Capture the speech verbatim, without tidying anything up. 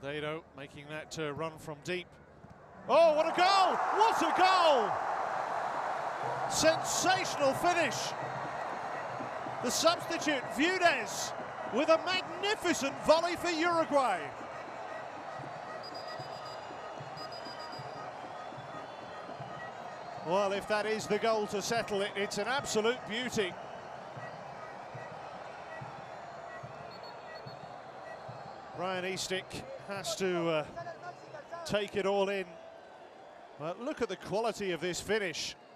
Dado making that uh, run from deep. Oh, what a goal! What a goal! Sensational finish. The substitute, Viudez, with a magnificent volley for Uruguay. Well, if that is the goal to settle it, it's an absolute beauty. Ryan Eastick has to uh, take it all in. But look at the quality of this finish.